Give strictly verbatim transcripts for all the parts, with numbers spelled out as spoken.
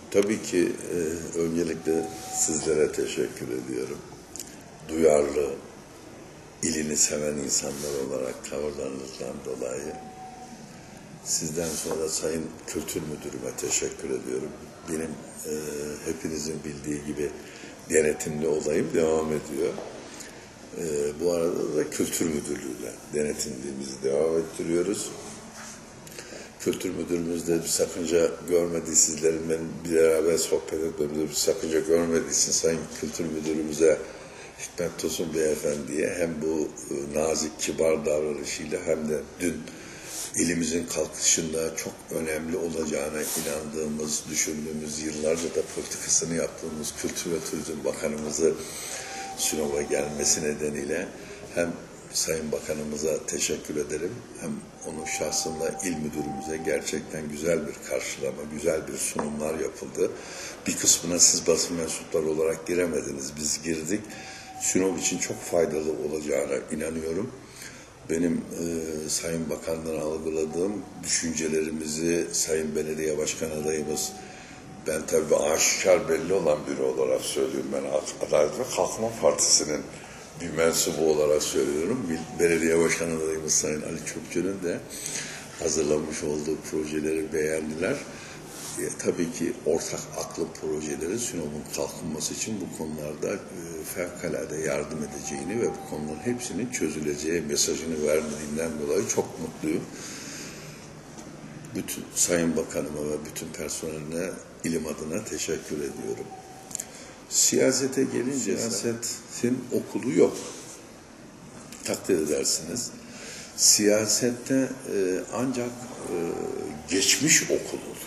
Tabii ki e, öncelikle sizlere teşekkür ediyorum. Duyarlı, ilini seven insanlar olarak tavırlarınızdan dolayı. Sizden sonra Sayın Kültür Müdürüme teşekkür ediyorum. Benim e, hepinizin bildiği gibi denetimli olayım devam ediyor. E, bu arada da Kültür Müdürlüğü'yle denetimliğimizi devam ettiriyoruz. Kültür Müdürümüz de bir sakınca görmediği, sizlerin benim bir beraber sohbet etmemizde bir sakınca görmediği için Sayın Kültür Müdürümüze Hikmet Tosun Beyefendi'ye hem bu nazik, kibar davranışıyla hem de dün ilimizin kalkışında çok önemli olacağına inandığımız, düşündüğümüz, yıllarca da politikasını yaptığımız Kültür ve Turizm Bakanımızı Sinop'a gelmesi nedeniyle hem Sayın Bakanımıza teşekkür ederim. Hem onun şahsında il müdürümüze gerçekten güzel bir karşılama, güzel bir sunumlar yapıldı. Bir kısmına siz basın mensupları olarak giremediniz, biz girdik. Sinop için çok faydalı olacağına inanıyorum. Benim e, Sayın Bakan'dan algıladığım düşüncelerimizi Sayın Belediye Başkan adayımız, ben tabii aşikar belli olan biri olarak söylüyorum. Ben Adalet ve Kalkınma Partisi'nin bir mensubu olarak söylüyorum. Belediye Başkan adayımız Sayın Ali Çöpçü'nün de hazırlamış olduğu projeleri beğendiler. E, tabii ki ortak aklı projeleri Sinop'un kalkınması için bu konularda e, fevkalade yardım edeceğini ve bu konuların hepsinin çözüleceği mesajını verdiğinden dolayı çok mutluyum. Bütün Sayın Bakanıma ve bütün personeline ilim adına teşekkür ediyorum. Siyasete gelince siyasetin okulu yok. Takdir edersiniz. Siyasette e, ancak e, geçmiş okul oluyor.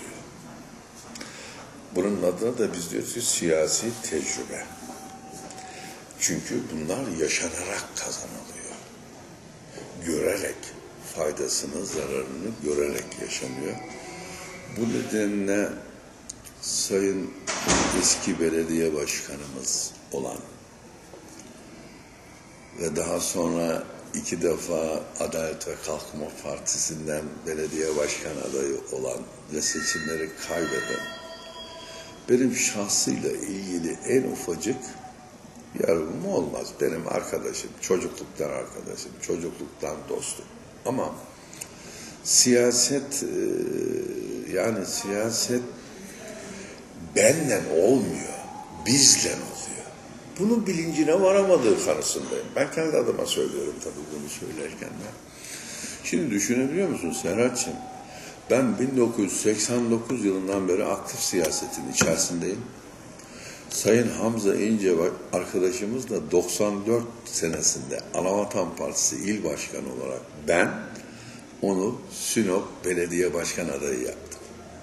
Bunun adına da biz diyoruz ki siyasi tecrübe. Çünkü bunlar yaşanarak kazanılıyor. Görerek, faydasını, zararını görerek yaşanıyor. Bu nedenle Sayın eski belediye başkanımız olan ve daha sonra iki defa Adalet ve Kalkınma Partisi'nden belediye başkan adayı olan ve seçimleri kaybeden, benim şahsıyla ilgili en ufacık yargım olmaz. Benim arkadaşım, çocukluktan arkadaşım, çocukluktan dostum. Ama siyaset, yani siyaset benden olmuyor, bizden oluyor. Bunun bilincine varamadığı kanısındayım. Ben kendi adıma söylüyorum tabii bunu söylerken de. Şimdi düşünebiliyor musun Serhat'cığım? Ben bin dokuz yüz seksen dokuz yılından beri aktif siyasetin içerisindeyim. Sayın Hamza İnce arkadaşımız da doksan dört senesinde Anavatan Partisi İl Başkanı olarak ben onu Sinop Belediye Başkan adayı yaptım.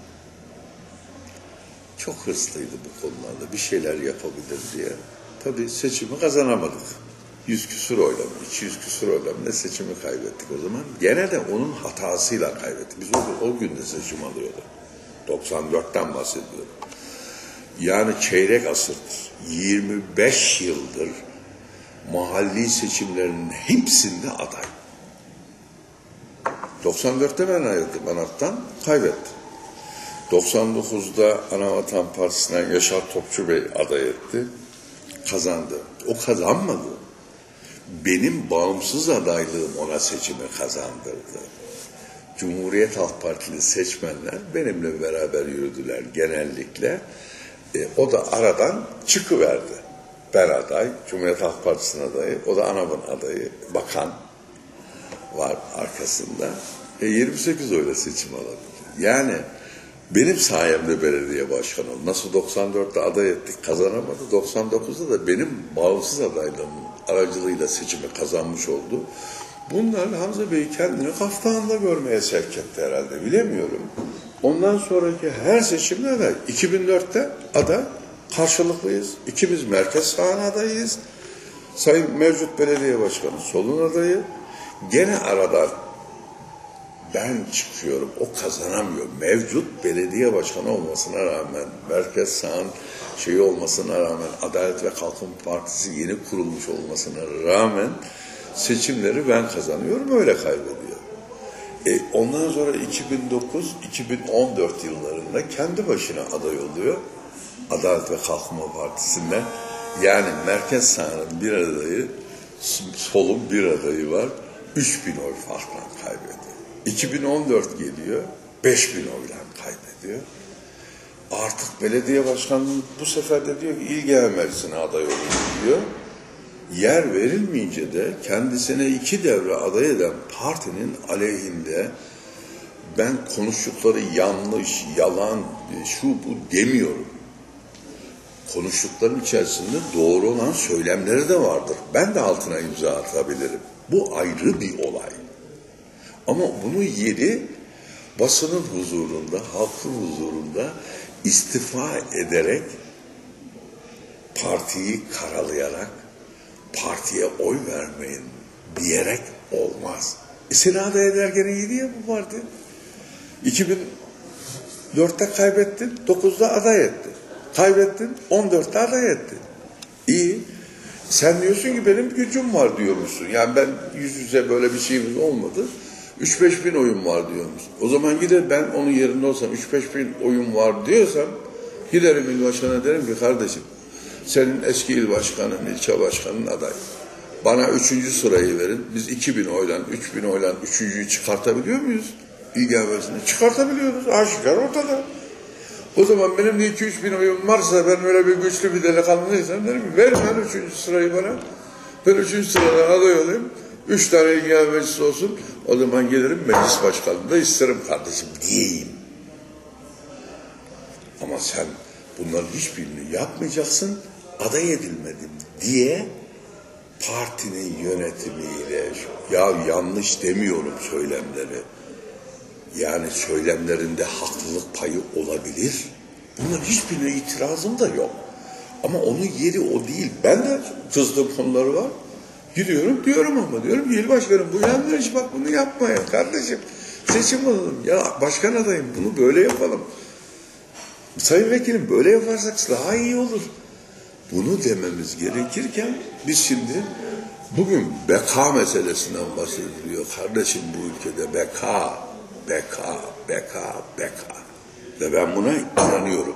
Çok hırslıydı bu konularda, bir şeyler yapabilir diye. Tabii seçimi kazanamadık. Yüz küsur oyla mı, iki yüz küsur oyla mı ne seçimi kaybettik o zaman. Gene de onun hatasıyla kaybettik. Biz o, o gün de seçim alıyorduk. doksan dörtten bahsediyorum. Yani çeyrek asırdır, yirmi beş yıldır mahalli seçimlerinin hepsinde aday. doksan dörtte ben ayrıldım ANAP'tan, kaybettim. doksan dokuzda Anavatan Partisi'nden Yaşar Topçu Bey aday etti, kazandı. O kazanmadı. Benim bağımsız adaylığım ona seçimi kazandırdı. Cumhuriyet Halk Partili seçmenler benimle beraber yürüdüler genellikle. E, o da aradan çıkıverdi. Ben aday, Cumhuriyet Halk Partisi'nin adayı, o da ANAP'ın adayı, bakan var arkasında. E, yirmi sekiz oyla seçim alabildi. Yani benim sayemde belediye başkanı oldu. Nasıl doksan dörtte aday ettik, kazanamadı. doksan dokuzda da benim bağımsız adaylığımın aracılığıyla seçimi kazanmış oldu. Bunlar Hamza Bey'i kendini kaftanında görmeye sevk etti herhalde, bilemiyorum. Ondan sonraki her seçimde de iki bin dörtte aday karşılıklıyız. İkimiz merkez sağın adayıyız. Sayın mevcut belediye başkanı solun adayı. Gene arada ben çıkıyorum, o kazanamıyor. Mevcut belediye başkanı olmasına rağmen, merkez sağın şeyi olmasına rağmen, Adalet ve Kalkınma Partisi yeni kurulmuş olmasına rağmen seçimleri ben kazanıyorum, öyle kaybediyor. E, ondan sonra iki bin dokuz iki bin on dört yıllarında kendi başına aday oluyor. Adalet ve Kalkınma Partisi'nden. Yani merkez sağının bir adayı, solun bir adayı var. üç bin oy farkla kaybediyor. iki bin on dört geliyor, beş bin oyla kaybediyor. Artık belediye başkanlığı bu sefer de diyor ki İl Genel Meclisi'ne aday olayım diyor. Yer verilmeyince de kendisine iki devre aday eden partinin aleyhinde ben konuştukları yanlış, yalan, şu bu demiyorum. Konuştuklarım içerisinde doğru olan söylemleri de vardır. Ben de altına imza atabilirim. Bu ayrı bir olay. Ama bunun yeri basının huzurunda, halkın huzurunda istifa ederek, partiyi karalayarak, partiye oy vermeyin diyerek olmaz. E seni aday ederken iyiydi ya bu parti. iki bin dörtte kaybettin, dokuzda aday ettin. Kaybettin, on dörtte aday ettin. İyi. Sen diyorsun ki benim gücüm var diyormuşsun. Yani ben yüz yüze böyle bir şeyimiz olmadı. üç beş bin oyun var diyormuşsun. O zaman gider ben onun yerinde olsam üç beş bin oyun var diyorsam giderim il başkanına derim ki kardeşim senin eski il başkanın, ilçe başkanın adayı. Bana üçüncü sırayı verin. Biz iki bin oyla, üç bin oyla üçüncüyü çıkartabiliyor muyuz? İl Genel Meclisi'ne çıkartabiliyoruz. Aşikar ortada. O zaman benim de iki üç bin oyum varsa ben öyle bir güçlü bir delikanlıysam derim ki ver ben üçüncü sırayı bana. Ben üçüncü sıradan aday olayım. Üç tane İl Genel Meclisi olsun. O zaman gelirim meclis başkanlığı da isterim kardeşim diyeyim. Ama sen bunların hiçbirini yapmayacaksın. Aday edilmedim diye partinin yönetimiyle ya yanlış demiyorum söylemleri. Yani söylemlerinde haklılık payı olabilir. Bunların hiçbirine itirazım da yok. Ama onun yeri o değil. Ben de kızdığım konuları var. Gidiyorum diyorum ama diyorum il başkanım bu yanlış bak bunu yapmayın kardeşim. Seçim olalım. Ya başkan adayım bunu böyle yapalım. Sayın vekilim böyle yaparsak daha iyi olur. Bunu dememiz gerekirken biz şimdi bugün beka meselesinden bahsediliyor. Kardeşim bu ülkede beka, beka, beka, beka. Ve ben buna inanıyorum.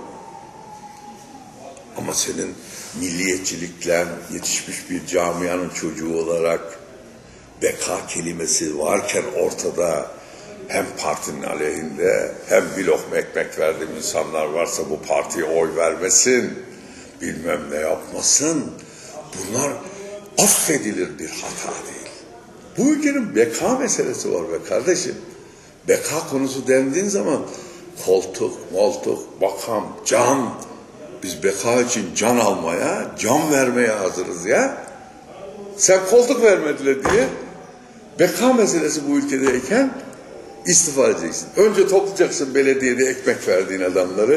Ama senin milliyetçilikle yetişmiş bir camianın çocuğu olarak beka kelimesi varken ortada hem partinin aleyhinde hem bir lokma ekmek verdiğim insanlar varsa bu partiye oy vermesin, bilmem ne yapmasın. Bunlar affedilir bir hata değil. Bu ülkenin beka meselesi var be kardeşim. Beka konusu dendiğin zaman koltuk, moltuk, makam, can. Biz beka için can almaya, can vermeye hazırız ya. Sen koltuk vermediler diye beka meselesi bu ülkedeyken istifa edeceksin. Önce toplayacaksın belediyede ekmek verdiğin adamları.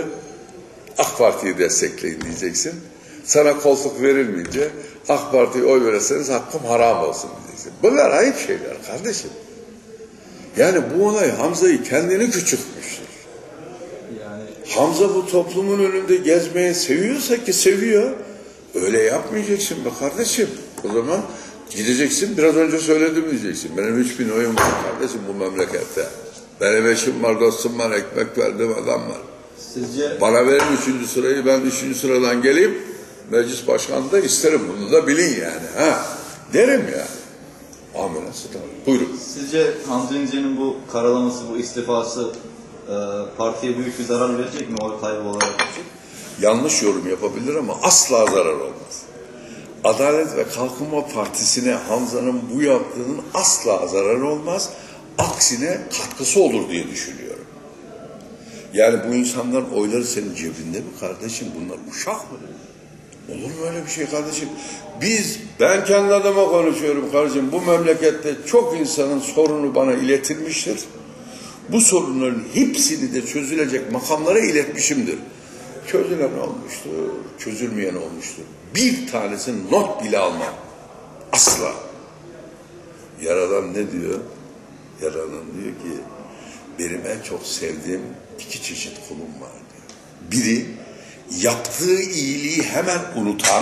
AK Parti'yi destekleyin diyeceksin. Sana koltuk verilmeyince AK Parti'ye oy verirseniz hakkım haram olsun diyeceksin. Bunlar ayıp şeyler kardeşim. Yani bu olay Hamza'yı kendini küçültmüştür. Yani... Hamza bu toplumun önünde gezmeyi seviyorsa ki seviyor. Öyle yapmayacaksın be kardeşim. O zaman gideceksin biraz önce söyledim diyeceksin. Benim üç bin oyum var kardeşim bu memlekette. Benim eşim var, dostum var, ekmek verdiğim adam var. Sizce... Bana verin üçüncü sırayı, ben üçüncü sıradan geleyim. Meclis başkanı da isterim, bunu da bilin yani. Ha, derim yani. Amenası da. Buyurun. Sizce Hamza İnce'nin bu karalaması, bu istifası e, partiye büyük bir zarar verecek mi? Oy kaybı olarak verecek? Yanlış yorum yapabilir ama asla zarar olmaz. Adalet ve Kalkınma Partisi'ne Hamza'nın bu yaptığının asla zararı olmaz. Aksine katkısı olur diye düşünüyorum. Yani bu insanların oyları senin cebinde mi kardeşim? Bunlar uşak mı? Olur mu öyle bir şey kardeşim? Biz, ben kendi adıma konuşuyorum kardeşim. Bu memlekette çok insanın sorunu bana iletilmiştir. Bu sorunların hepsini de çözülecek makamlara iletmişimdir. Çözülen olmuştur, çözülmeyen olmuştur. Bir tanesini not bile almam. Asla. Yaradan ne diyor? Yaradan diyor ki, benim en çok sevdiğim iki çeşit kulum var diyor. Biri, yaptığı iyiliği hemen unutan,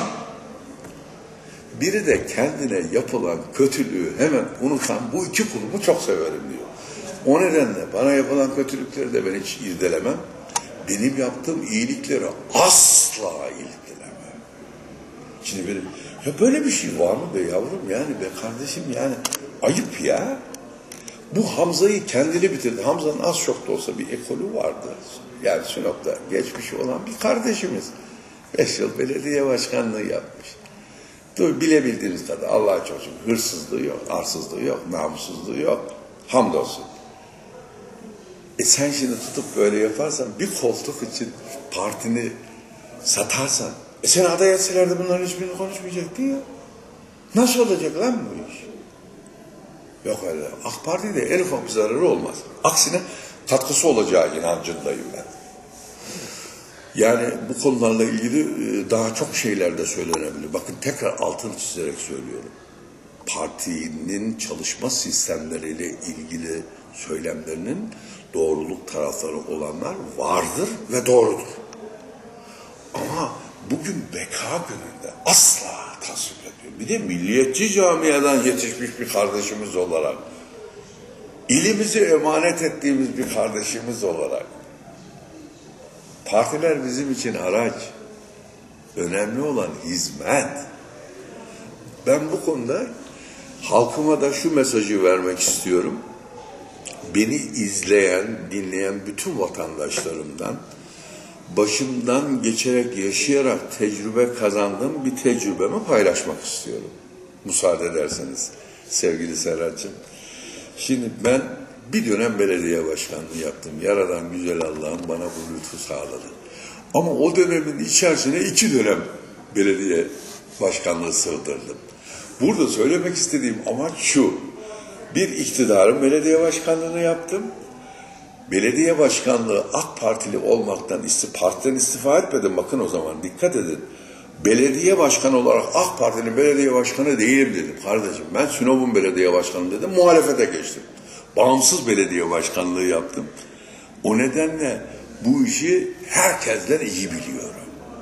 biri de kendine yapılan kötülüğü hemen unutan bu iki kulumu çok severim diyor. O nedenle bana yapılan kötülükleri de ben hiç irdelemem. Benim yaptığım iyilikleri asla irdelemem. Şimdi benim, ya böyle bir şey var mı be yavrum, yani be kardeşim, yani ayıp ya. Bu Hamza'yı kendini bitirdi. Hamza'nın az çok da olsa bir ekolü vardı. Yani Sinop'ta geçmişi olan bir kardeşimiz. Beş yıl belediye başkanlığı yapmış. Dur, bilebildiğiniz kadar Allah'a çok şükür hırsızlığı yok, arsızlığı yok, namussuzluğu yok. Hamdolsun. E sen şimdi tutup böyle yaparsan, bir koltuk için partini satarsan, e sen aday etselerdi bunların hiçbirini konuşmayacaktı ya. Nasıl olacak lan bu iş? Yok öyle. AK Parti'de en ufak bir zararı olmaz. Aksine katkısı olacağı inancındayım ben. Yani bu konularla ilgili daha çok şeyler de söylenebilir. Bakın, tekrar altını çizerek söylüyorum. Partinin çalışma sistemleriyle ilgili söylemlerinin doğruluk tarafları olanlar vardır ve doğrudur. Ama bugün beka gününde asla tasvip ediyor. Bir de milliyetçi camiadan yetişmiş bir kardeşimiz olarak, ilimizi emanet ettiğimiz bir kardeşimiz olarak, partiler bizim için araç, önemli olan hizmet. Ben bu konuda halkıma da şu mesajı vermek istiyorum. Beni izleyen, dinleyen bütün vatandaşlarımdan başımdan geçerek, yaşayarak tecrübe kazandığım bir tecrübemi paylaşmak istiyorum. Müsaade ederseniz sevgili Serhat'cığım. Şimdi ben bir dönem belediye başkanlığı yaptım. Yaradan güzel Allah'ım bana bu lütfu sağladı. Ama o dönemin içerisine iki dönem belediye başkanlığı sığdırdım. Burada söylemek istediğim amaç şu: bir iktidarın belediye başkanlığını yaptım. Belediye başkanlığı AK Partili olmaktan, partiden istifa etmedim. Bakın, o zaman dikkat edin. Belediye başkanı olarak AK Parti'nin belediye başkanı değilim dedim. Kardeşim, ben Sinop'un belediye başkanı dedim. Muhalefete geçtim. Bağımsız belediye başkanlığı yaptım. O nedenle bu işi herkesten iyi biliyorum.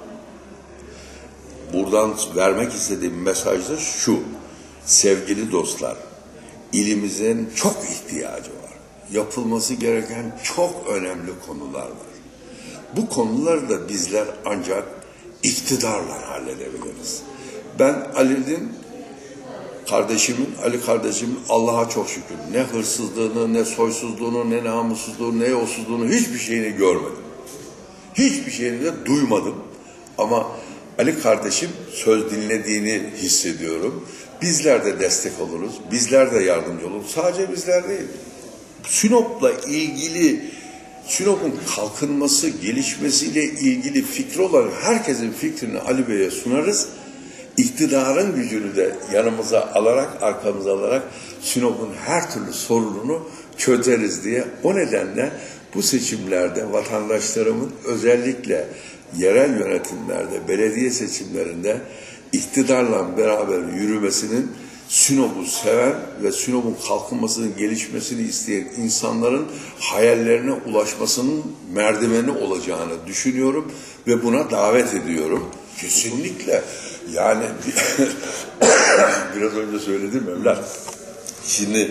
Buradan vermek istediğim mesaj da şu: sevgili dostlar, ilimizin çok ihtiyacı var. Yapılması gereken çok önemli konular var. Bu konuları da bizler ancak iktidarla halledebiliriz. Ben Ali'nin kardeşimin, Ali kardeşimin Allah'a çok şükür ne hırsızlığını, ne soysuzluğunu, ne namussuzluğunu, ne yolsuzluğunu, hiçbir şeyini görmedim. Hiçbir şeyini de duymadım. Ama Ali kardeşim söz dinlediğini hissediyorum. Bizler de destek oluruz, bizler de yardımcı oluruz. Sadece bizler değil. Sinop'la ilgili, Sinop'un kalkınması, gelişmesiyle ilgili fikri olan herkesin fikrini Ali Bey'e sunarız. İktidarın gücünü de yanımıza alarak, arkamıza alarak Sinop'un her türlü sorununu çözeriz diye. O nedenle bu seçimlerde vatandaşlarımın özellikle yerel yönetimlerde, belediye seçimlerinde iktidarla beraber yürümesinin, Sinop'u seven ve Sinop'un kalkınmasının, gelişmesini isteyen insanların hayallerine ulaşmasının merdiveni olacağını düşünüyorum ve buna davet ediyorum. Kesinlikle. Yani biraz önce söyledim evlat. Şimdi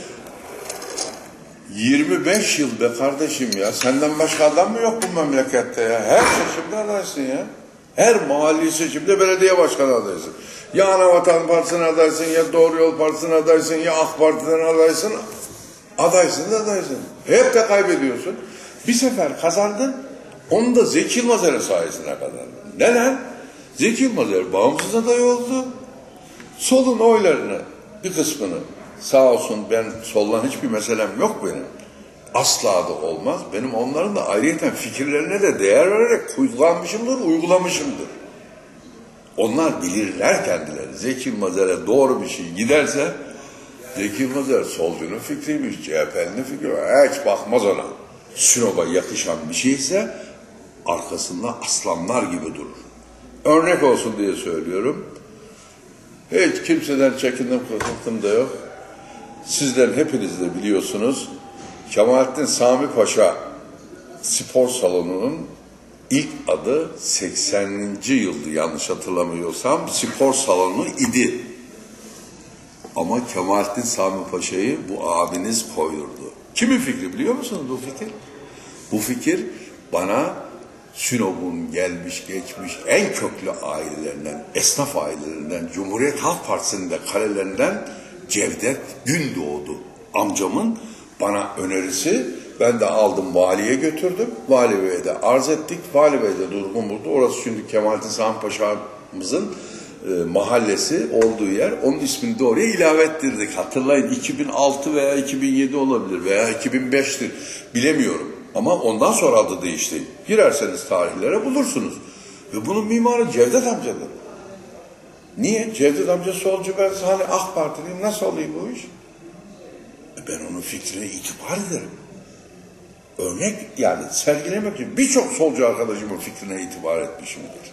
yirmi beş yıl be kardeşim ya. Senden başka adam mı yok bu memlekette ya? Her seçimde adaysın ya. Her mahalli seçimde belediye başkanı adaysın. Ya Anavatan Partisi'ne adaysın, ya Doğru Yol Partisi'ne adaysın, ya AK Parti'den adaysın. Adaysın da adaysın. Hep de kaybediyorsun. Bir sefer kazandın, onu da Zeki Yılmaz'ın sayesinde kazandın. Neden? Zeki Yılmaz bağımsız aday oldu. Solun oylarını, bir kısmını, sağ olsun, ben soldan hiçbir meselem yok benim. Asla da olmaz. Benim onların da ayrıyeten fikirlerine de değer vererek kullanmışımdır, uygulamışımdır. Onlar bilirler kendileri. Zeki Yılmaz'a doğru bir şey giderse, Zeki Yılmaz solcunun fikriymiş, C H P'nin fikri, hiç bakmaz ona. Sinop'a yakışan bir şeyse arkasında aslanlar gibi durur. Örnek olsun diye söylüyorum. Hiç kimseden çekindim, korktum da yok. Sizden hepiniz de biliyorsunuz, Kemalettin Sami Paşa Spor Salonu'nun ilk adı sekseninci yıldı yanlış hatırlamıyorsam, spor salonu idi. Ama Kemalettin Sami Paşa'yı bu abiniz koydurdu. Kimin fikri biliyor musunuz bu fikir? Bu fikir bana Sinop'un gelmiş geçmiş en köklü ailelerinden, esnaf ailelerinden, Cumhuriyet Halk Partisi'nin de kalelerinden Cevdet Gündoğdu amcamın bana önerisi. Ben de aldım, valiye götürdüm. Vali Bey'e de arz ettik. Vali Bey de durgun buldu. Orası şimdi Kemalettin Sami Paşa'mızın e, mahallesi olduğu yer. Onun ismini de oraya ilave ettirdik. Hatırlayın, iki bin altı veya iki bin yedi olabilir veya iki bin beştir. Bilemiyorum. Ama ondan sonra adı değişti. Girerseniz tarihlere bulursunuz. Ve bunun mimarı Cevdet amcadır. Niye? Cevdet amca solcu, ben hani AK Partiliyim. Nasıl oluyor bu iş? E ben onun fikrine itibar ederim. Örnek yani sergilemek için birçok solcu arkadaşımın fikrine itibar etmişimdir.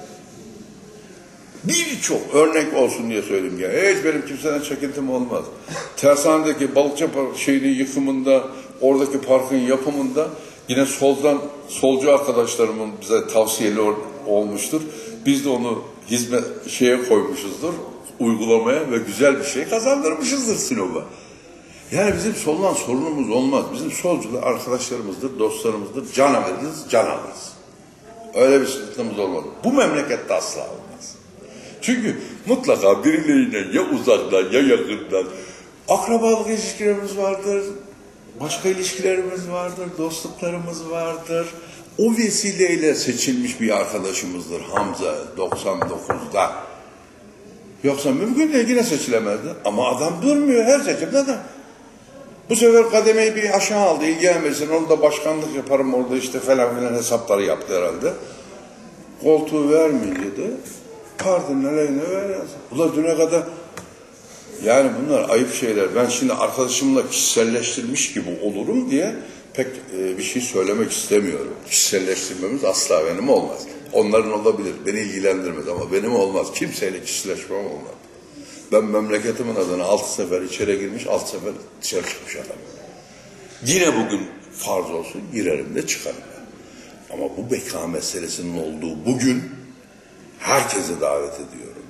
Birçok örnek olsun diye söyleyeyim ya. Hiç benim kimseden çekintim olmaz. Tersanedeki balıkçı şeyinin yıkımında, oradaki parkın yapımında yine soldan solcu arkadaşlarımın bize tavsiyeli olmuştur. Biz de onu hizmet şeye koymuşuzdur, uygulamaya ve güzel bir şey kazandırmışızdır Sinop'a. Yani bizim soldan sorunumuz olmaz. Bizim solcular arkadaşlarımızdır, dostlarımızdır. Can veririz, can alırız. Öyle bir sıkıntımız olmaz. Bu memlekette asla olmaz. Çünkü mutlaka birileriyle ya uzaktan ya yakından akrabalık ilişkilerimiz vardır, başka ilişkilerimiz vardır, dostluklarımız vardır. O vesileyle seçilmiş bir arkadaşımızdır Hamza doksan dokuzda. Yoksa mümkün değil, yine seçilemezdi. Ama adam durmuyor her seçimde de. Bu sefer kademeyi bir aşağı aldı, ilgilenmesin, orada başkanlık yaparım orada işte falan filan hesapları yaptı herhalde. Koltuğu vermeyince de partinin aleyhine veriyorsun. Ula düne kadar, yani bunlar ayıp şeyler. Ben şimdi arkadaşımla kişiselleştirmiş gibi olurum diye pek e, bir şey söylemek istemiyorum. Kişiselleştirmemiz asla benim olmaz. Onların olabilir, beni ilgilendirmez ama benim olmaz. Kimseyle kişileşmem olmaz. Ben memleketimin adına altı sefer içeri girmiş, altı sefer dışarı çıkmış adam. Yine bugün farz olsun, girerim de çıkarım. Ama bu beka meselesinin olduğu bugün herkese davet ediyorum.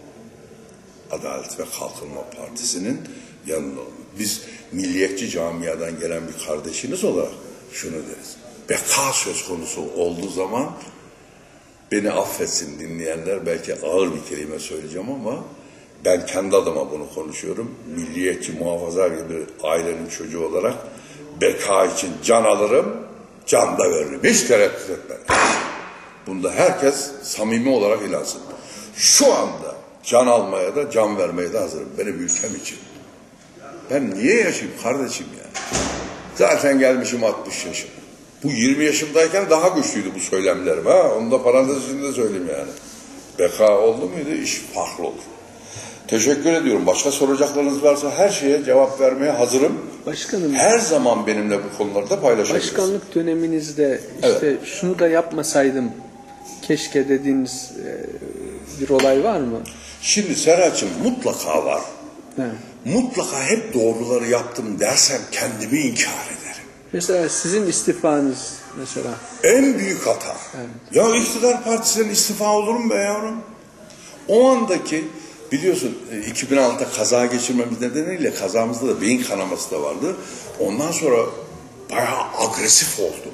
Adalet ve Kalkınma Partisi'nin yanında olun. Biz milliyetçi camiadan gelen bir kardeşiniz olarak şunu deriz. Beka söz konusu olduğu zaman beni affetsin dinleyenler, belki ağır bir kelime söyleyeceğim ama ben kendi adıma bunu konuşuyorum. Milliyetçi, muhafazakar gibi ailenin çocuğu olarak beka için can alırım, can da veririm. Hiç tereddüt etmem. Bunda herkes samimi olarak ilansın. Şu anda can almaya da can vermeye de hazırım. Benim ülkem için. Ben niye yaşayayım kardeşim ya? Zaten gelmişim altmış yaşıma. Bu yirmi yaşımdayken daha güçlüydü bu söylemlerim. Ha? Onu da parantez içinde söyleyeyim yani. Beka oldu muydu iş farklı olur. Teşekkür ediyorum. Başka soracaklarınız varsa her şeye cevap vermeye hazırım. Başkanım, her zaman benimle bu konularda paylaşabilirsiniz. Başkanlık döneminizde işte evet, şunu da yapmasaydım keşke dediğiniz bir olay var mı? Şimdi Serhat'cığım mutlaka var. Evet. Mutlaka hep doğruları yaptım dersem kendimi inkar ederim. Mesela sizin istifanız mesela. En büyük hata. Evet. Ya iktidar partisinden istifa olur mu be yavrum? O andaki biliyorsun iki bin altıda kaza geçirmemiz nedeniyle kazamızda da beyin kanaması da vardı. Ondan sonra bayağı agresif oldum.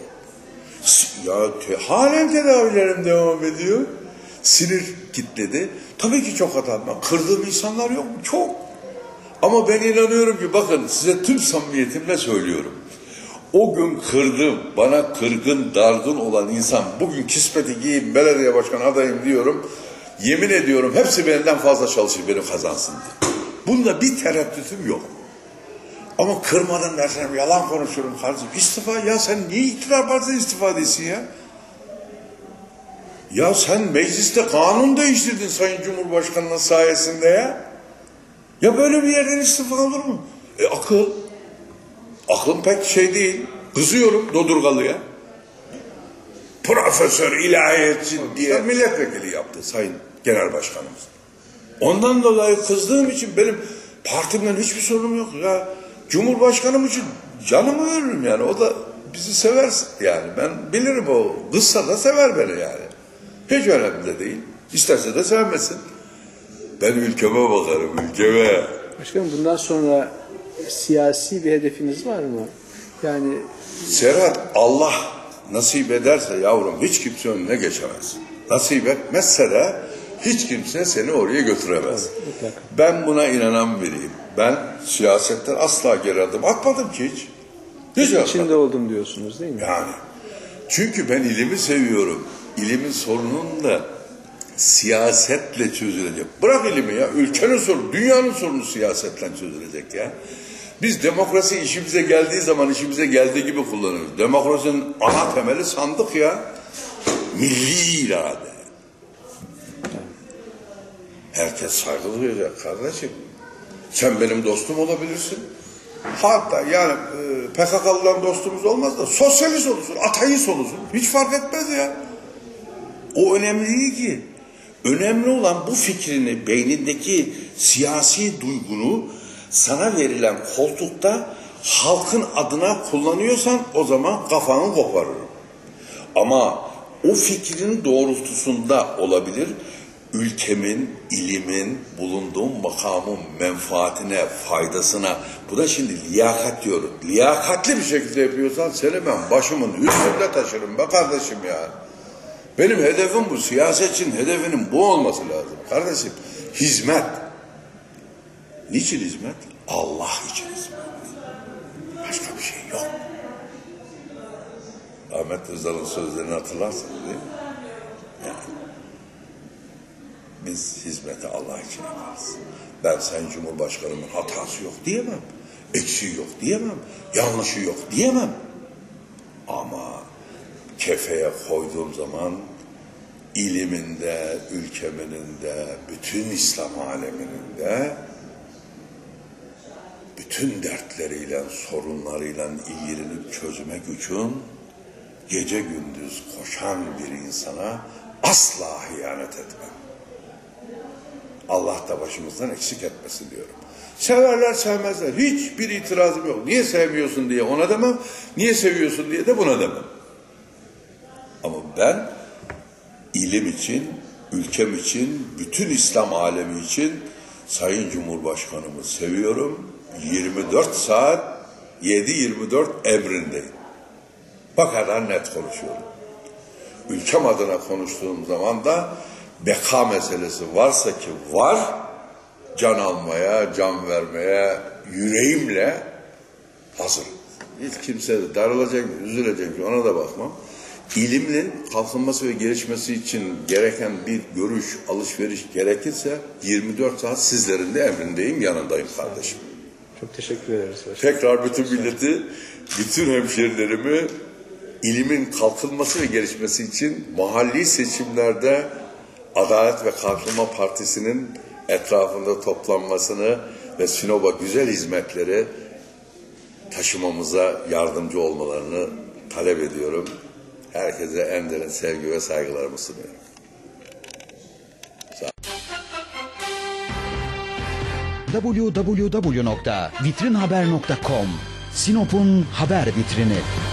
Ya te, halen tedavilerim devam ediyor. Sinir kitledi. Tabii ki çok hata. Kırdığım insanlar yok mu? Çok. Ama ben inanıyorum ki bakın size tüm samimiyetimle söylüyorum. O gün kırdığım, bana kırgın, dargın olan insan bugün kismeti giyip belediye başkanı adayım diyorum. Yemin ediyorum hepsi benden fazla çalışır benim kazansın diye. Bunda bir tereddütüm yok. Ama kırmadan dersem yalan konuşuyorum kardeşim. İstifa ya sen niye iktidar partisinden istifa değilsin ya? Ya sen mecliste kanun değiştirdin Sayın Cumhurbaşkanı'nın sayesinde ya. Ya böyle bir yerden istifa olur mu? E akıl. Aklım pek şey değil. Kızıyorum Dodurgalı'ya. Profesör, ilahiyatçı diye milletvekili yaptı Sayın Genel Başkanımız. Ondan dolayı kızdığım için benim partimden hiçbir sorunum yok ya. Cumhurbaşkanım için canımı veririm yani. O da bizi sever yani. Ben bilirim o. Kızsa da sever beni yani. Hiç önemli de değil. İsterse de sevmesin. Ben ülkeme bakarım, ülkeme. Başkanım bundan sonra siyasi bir hedefiniz var mı? Yani Serhat, Allah nasip ederse yavrum hiç kimse önüne geçemez. Nasip etmezse de hiç kimse seni oraya götüremez. Evet, ben buna inanan biriyim. Ben siyasetten asla geri adım atmadım ki hiç. Hiç içinde atmadım. oldum diyorsunuz değil mi? Yani. Çünkü ben ilimi seviyorum. İlimin sorunun da siyasetle çözülecek. Bırak ilimi ya. Ülkenin sorunu, dünyanın sorunu siyasetle çözülecek ya. Biz demokrasi işimize geldiği zaman işimize geldiği gibi kullanıyoruz. Demokrasinin ana temeli sandık ya. Milli irade. Herkes saygı duyacak kardeşim. Sen benim dostum olabilirsin. Hatta yani e, P K K'lıdan dostumuz olmaz da sosyalist olursun, ateist olursun. Hiç fark etmez ya. O önemli değil ki. Önemli olan bu fikrini, beynindeki siyasi duygunu sana verilen koltukta halkın adına kullanıyorsan o zaman kafanı koparırım. Ama o fikrin doğrultusunda olabilir. Ülkemin, ilimin, bulunduğum makamın menfaatine, faydasına, bu da şimdi liyakat diyorum. Liyakatli bir şekilde yapıyorsan seni ben başımın üstünde taşırım be kardeşim ya. Benim hedefim bu. Siyasetçinin hedefinin bu olması lazım. Kardeşim, hizmet. Niçin hizmet? Allah için hizmet. Başka bir şey yok. Ahmet Özal'ın sözlerini hatırlarsınız değil mi? Yani. Biz hizmeti Allah için yaparız. Ben Sayın Cumhurbaşkanımın hatası yok diyemem. Eksiği yok diyemem. Yanlışı yok diyemem. Ama kefeye koyduğum zaman iliminde, ülkeminin de, bütün İslam aleminin de bütün dertleriyle, sorunlarıyla ilgilenip çözmek için gece gündüz koşan bir insana asla hıyanet etmem. Allah da başımızdan eksik etmesin diyorum. Severler sevmezler. Hiçbir itirazım yok. Niye sevmiyorsun diye ona demem. Niye seviyorsun diye de buna demem. Ama ben ilim için, ülkem için, bütün İslam alemi için Sayın Cumhurbaşkanımı seviyorum. yirmi dört saat, yedi yirmi dört emrindeyim. Bu kadar net konuşuyorum. Ülkem adına konuştuğum zaman da beka meselesi varsa ki var, can almaya, can vermeye yüreğimle hazırım. Hiç kimse de darılacak mı, üzülecek mi ona da bakmam. İlimin kalkınması ve gelişmesi için gereken bir görüş, alışveriş gerekirse yirmi dört saat sizlerin de emrindeyim, yanındayım kardeşim. Çok teşekkür ederiz. Tekrar bütün milleti, bütün hemşerilerimi ilimin kalkınması ve gelişmesi için mahalli seçimlerde Adalet ve Kalkınma Partisi'nin etrafında toplanmasını ve Sinop'a güzel hizmetleri taşımamıza yardımcı olmalarını talep ediyorum. Herkese en derin sevgi ve saygılarımı sunuyorum. double-u double-u double-u nokta vitrin haber nokta com Sinop'un haber vitrini.